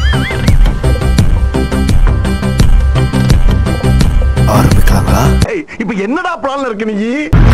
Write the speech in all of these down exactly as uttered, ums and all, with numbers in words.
ஆரம்பிக்கலாங்களா? இப்ப என்னடா பிளான்ல இருக்கு நீ?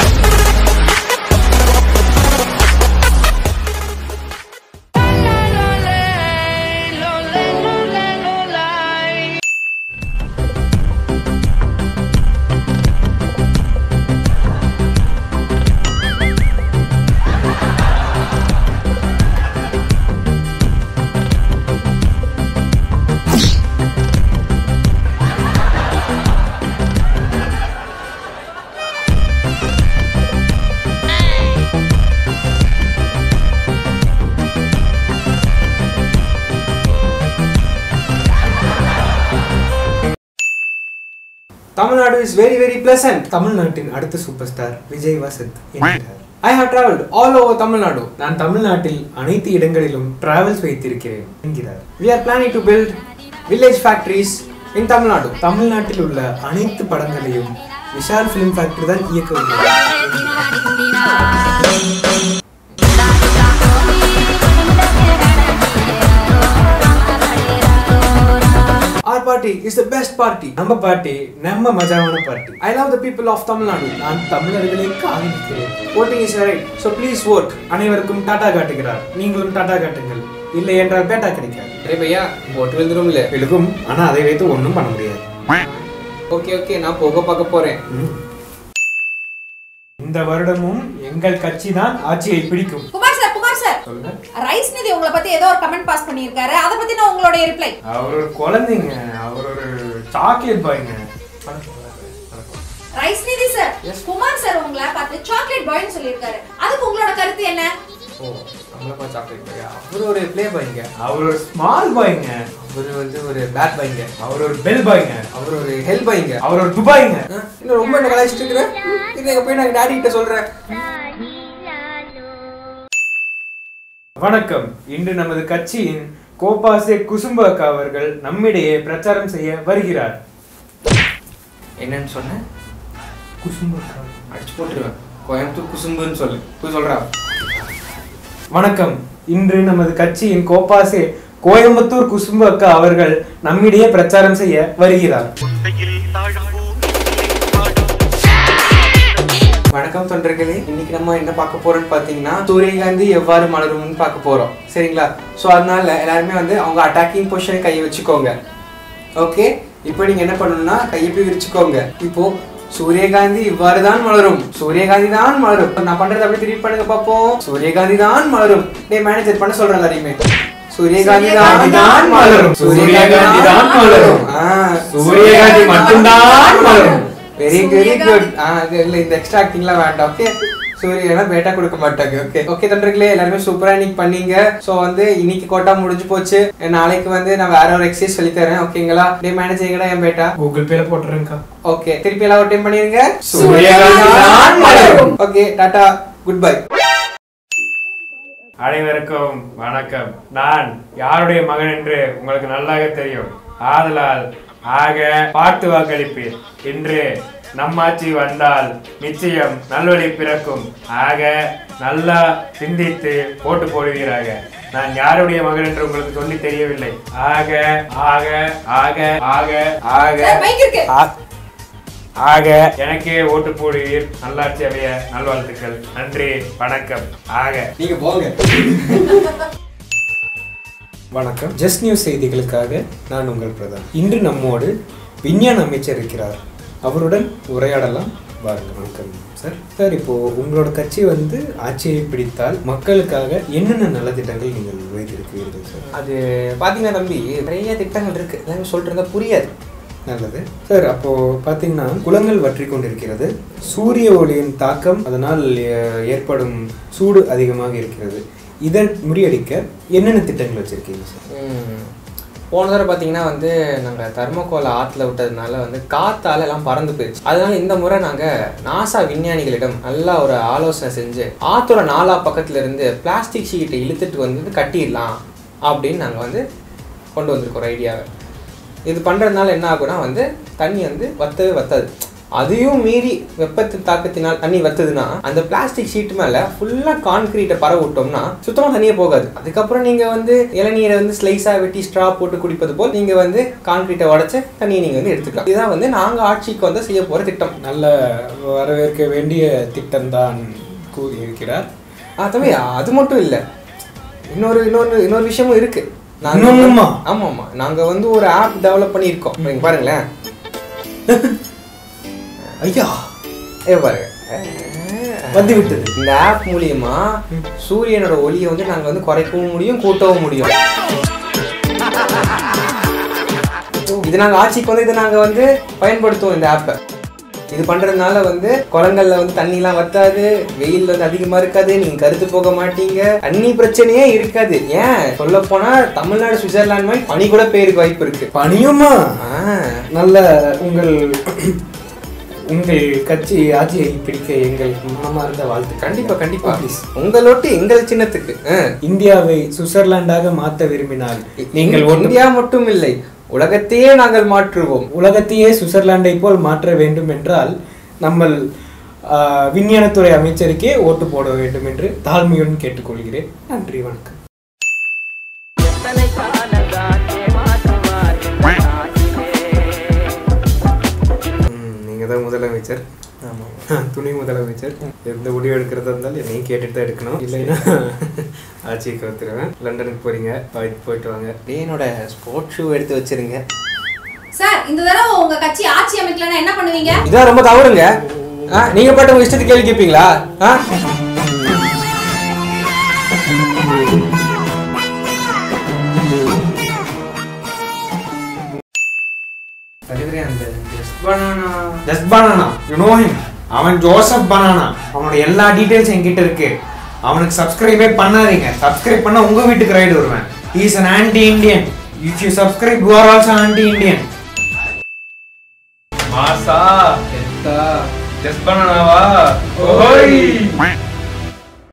Tamil Nadu is very very pleasant. Tamil Nadu அடுத்த சூப்பர் ஸ்டார் விஜய் வசந்த் என்கிறார். I have traveled all over Tamil Nadu. நான் தமிழ்நாட்டில் அனைத்து இடங்களிலும் டிராவல்ஸ் வைத்திருக்கிறேன் என்கிறார். We are planning to build village factories in Tamil Nadu. தமிழ்நாட்டில் உள்ள அனைத்து படங்களையும் விஷால் ஃபிலிம் ஃபேக்டரி தான் இயக்க உள்ளது. Our party is the best party. நம்ம பார்ட்டி நம்ம மஜாவான party. I love the people of Tamil Nadu. நான் தமிழர்களை காதலிக்கிறேன். Voting is right. So please vote. அனைவருக்கும் டாடா காட்டுகிறார். நீங்களும் டாடா காட்டுங்கள். இல்லை என்றால் பேட்டா கிடைக்காது. அரே பையா ஓட்டு விழுந்துரும்ல. விழுகும். ஆனா அதை வைத்து ஒண்ணும் பண்ண முடியாது. ஓகே ஓகே நான் போக பார்க்க போறேன். இந்த வருடமும் எங்கள் கட்சி தான் ஆட்சியை பிடிக்கும். குமார் சார் குமார் சார் சொல்லுங்க. ரைஸ் நிதி உங்களை பத்தி ஏதோ ஒரு கமெண்ட் பாஸ் பண்ணிருக்காரு. அத பத்தி நான் உங்களோட ரிப்ளை. அவர் ஒரு குழந்தைங்க. அவர் ஒரு சாக்லேட் பாய்ங்க. ரைஸ் நிதி சார் குமார் சார் உங்களை பார்த்து சாக்லேட் பாய்னு சொல்லிருக்காரு. அதுக்கு உங்களோட கருத்து என்ன? ஓ நம்மளப்பா சாக்லேட் பாய். அவர் ஒரு ப்ளே பாய்ங்க. அவர் ஒரு ஸ்மால் பாய்ங்க. அவர் வந்து ஒரு பேட் பாய்ங்க. அவர் ஒரு பெல் பாய்ங்க. அவர் ஒரு ஹெல் பாய்ங்க. அவர் ஒரு துபாய்ங்க. இன்னும் ரொம்ப என்ன கலாய்ச்சிட்டு இருக்கிற? இதை போய் நான் டாடி கிட்ட சொல்றேன். வணக்கம். இன்று நமது கட்சியின் கோபாசே குசும்பக்கா அவர்கள் நம்மிடையே பிரச்சாரம் செய்ய வருகிறார். என்னன்னு சொன்ன? குசும்பக்கா அடிச்சு போட்டுருவேன். கோயம்புத்தூர் குசும்புன்னு சொல்லு. போய் சொல்றா. வணக்கம். இன்று நமது கட்சியின் கோபாசே கோயம்புத்தூர் குசும்பக்கா அவர்கள் நம்மிடையே பிரச்சாரம் செய்ய வருகிறார். வணக்கம் தொண்டர்களே. இன்னைக்கு நம்ம என்ன பார்க்க போறோம்னு பாத்தீங்கன்னா சூரியகாந்தி எவ்வாறு மலரும்னு பார்க்க போறோம். சரிங்களா? ஸோ அதனால எல்லாருமே வந்து அவங்க அட்டாக்கிங் பொசிஷன் கையை வச்சுக்கோங்க. ஓகே, இப்போ நீங்க என்ன பண்ணணும்னா கையை போய் விரிச்சுக்கோங்க. இப்போ சூரியகாந்தி இவ்வாறு தான் மலரும். சூரியகாந்தி தான் மலரும். நான் பண்றது அப்படியே திருப்பி பண்ணுங்க பாப்போம். சூரியகாந்தி தான் மலரும். டே மேனேஜர் பண்ண சொல்றேன் எல்லாரையுமே. சூரியகாந்தி தான் மலரும். சூரியகாந்தி தான் மலரும். சூரியகாந்தி மட்டும்தான் மலரும். Very very good. இல்ல இந்த எக்ஸ்ட்ரா ஆக்டிங்லாம் வேண்டாம். ஓகே, சூரியனா பேட்டா கொடுக்க மாட்டாங்க. ஓகே ஓகே தொண்டர்களே, எல்லாருமே சூப்பரா இன்னைக்கு பண்ணீங்க. ஸோ வந்து இன்னைக்கு கோட்டா முடிஞ்சு போச்சு. நாளைக்கு வந்து நான் வேற ஒரு எக்ஸசைஸ் சொல்லி தரேன். ஓகேங்களா? டே மேனேஜர் என் பேட்டா கூகுள் பேல போட்டுறேன்க்கா. ஓகே, திருப்பி எல்லாம் ஒரு டைம் பண்ணிருங்க. சூரியகாந்தி தான் மலரும். Okay, tata, good bye. அனைவருக்கும் வணக்கம். நான் யாருடைய மகன் என்று உங்களுக்கு நல்லாக தெரியும். ஆதலால் ஆக பார்த்து வாக்களிப்பீர். இன்று நம்மாட்சி வந்தால் நிச்சயம் நல்வழி பிறக்கும். ஆக நல்லா சிந்தித்து ஓட்டு போடுவீராக. நான் யாருடைய மகன் என்று உங்களுக்கு சொல்லி தெரியவில்லை. ஆக ஆக ஆக ஆக ஆக ஆக எனக்கே ஓட்டு போடுவீர். நல்லாட்சி அவைய நல்வாழ்த்துக்கள். நன்றி, வணக்கம். ஆக நீங்க போங்க. வணக்கம். ஜஸ்ட் நியூஸ் செய்திகளுக்காக நான் உங்கள் பிரதான். இன்று நம்மோடு விஞ்ஞான அமைச்சர் இருக்கிறார். அவருடன் உரையாடலாம். வாருங்கள். வணக்கம் சார். சார், இப்போ உங்களோட கட்சி வந்து ஆட்சியை பிடித்தால் மக்களுக்காக என்னென்ன நல்ல திட்டங்கள் நீங்கள் வைத்திருக்கிறீர்கள் சார்? அது பாத்தீங்கன்னா தம்பி நிறைய திட்டங்கள் இருக்கு. எல்லாமே சொல்றதா புரியாது. நல்லது சார். அப்போ பார்த்தீங்கன்னா குளங்கள் வற்றி கொண்டிருக்கிறது. சூரிய ஒளியின் தாக்கம் அதனால் ஏற்படும் சூடு அதிகமாக இருக்கிறது. இதை முறியடிக்க என்னென்ன திட்டங்கள் வச்சிருக்கீங்க சார்? போன தடவை பார்த்தீங்கன்னா வந்து நாங்கள் தர்மோகோலை ஆற்றுல விட்டதுனால வந்து காற்றால எல்லாம் பறந்து போயிடுச்சு. அதனால இந்த முறை நாங்கள் நாசா விஞ்ஞானிகளிடம் நல்லா ஒரு ஆலோசனை செஞ்சு ஆற்றோட நாலா பக்கத்துல இருந்து பிளாஸ்டிக் ஷீட்டை இழுத்துட்டு வந்து கட்டிடலாம் அப்படின்னு நாங்கள் வந்து கொண்டு வந்திருக்கோம் ஒரு ஐடியாவை. இது பண்ணுறதுனால என்ன ஆகும்னா வந்து தண்ணி வந்து வத்தவே வத்தாது. அதையும் மீறி வெப்பத்தின் தாக்கத்தினால் தண்ணி வத்துதுன்னா அந்த பிளாஸ்டிக் ஷீட் மேல ஃபுல்லா கான்கிரீட்டை பரவ விட்டோம்னா சுத்தமா தண்ணியே போகாது. அதுக்கப்புறம் நீங்க வந்து இளநீரை வந்து ஸ்லைஸா வெட்டி ஸ்ட்ரா போட்டு குடிப்பது போல் நீங்க வந்து கான்கிரீட்டை உடைச்சு தண்ணியை நீங்க வந்து எடுத்துக்கலாம். இதுதான் வந்து நாங்க ஆட்சிக்கு வந்து செய்ய போற திட்டம். நல்ல வரவேற்க வேண்டிய திட்டம் தான் கூறியிருக்கிறார். தம்பி அது மட்டும் இல்ல, இன்னொரு இன்னொரு இன்னொரு விஷயமும் இருக்கு. ஆமா ஆமா நாங்க வந்து ஒரு ஆப் டெவலப் பண்ணியிருக்கோம். நீங்க பாருங்களேன். ஐயா ஏ பாருங்க வந்து விட்டது. இந்த ஆப் மூலியமா சூரியனோட ஒளியை வந்து நாங்க வந்து குறைக்கவும் முடியும், கூட்டவும் முடியும். இது நாங்க ஆட்சிக்கு வந்து இதை நாங்க வந்து பயன்படுத்துவோம் இந்த ஆப்பை. இது பண்றதுனால வந்து குளங்கள்ல வந்து தண்ணி எல்லாம் வத்தாது, வெயில் வந்து அதிகமா இருக்காது, நீங்க கருத்து போக மாட்டீங்க, தண்ணி பிரச்சனையே இருக்காது. ஏன் சொல்ல போனா தமிழ்நாடு சுவிட்சர்லாந்து மாதிரி பனி கூட பெய்யறதுக்கு வாய்ப்பு இருக்கு. பனியுமா? நல்ல உங்கள் உங்கள் கட்சி ஆட்சியை பிடிக்க எங்கள் மனமார்ந்த வாழ்த்து. கண்டிப்பா கண்டிப்பா உங்களோட்டு எங்கள் சின்னத்துக்கு. இந்தியாவை சுவிட்சர்லாண்டாக மாற்ற விரும்பினால் நீங்கள் இந்தியா மட்டும் இல்லை, உலகத்தையே நாங்கள் மாற்றுவோம். உலகத்தையே சுவிட்சர்லாண்டை போல் மாற்ற வேண்டும் என்றால் நம்ம விஞ்ஞானத்துறை அமைச்சருக்கே ஓட்டு போட வேண்டும் என்று தாழ்மையுடன் கேட்டுக்கொள்கிறேன். நன்றி, வணக்கம். நீங்க தான் முதலமைச்சர், துணை முதலமைச்சர். எந்த முடிவு எடுக்கிறதா இருந்தாலும் என்னையும் கேட்டுட்டு தான் எடுக்கணும், இல்லைன்னா ஆட்சிக்கு வந்துடுவேன். லண்டனுக்கு போறீங்க, போயிட்டு வாங்க. என்னோட ஸ்போர்ட்ஸ் ஷூ எடுத்து வச்சிருங்க சார். இந்த தடவை உங்க கட்சி ஆட்சி அமைக்கலன்னா என்ன பண்ணுவீங்க? இதான் ரொம்ப தவறுங்க. நீங்க பாட்டு உங்க இஷ்டத்துக்கு கேள்வி கேட்பீங்களா? அவன் ஜோசப் பனானா. அவனோட எல்லா டீடைல்ஸ் என்கிட்ட இருக்கு. அவனுக்கு சப்ஸ்கிரைபே பண்ணாதீங்க. சப்ஸ்கிரைப் பண்ணா உங்க வீட்டுக்கு ரைடு வருவேன். He is an anti-Indian. If you subscribe, you are also anti-Indian. மாசா எத்தா ஜஸ்ட் பண்ணனவா ஓய்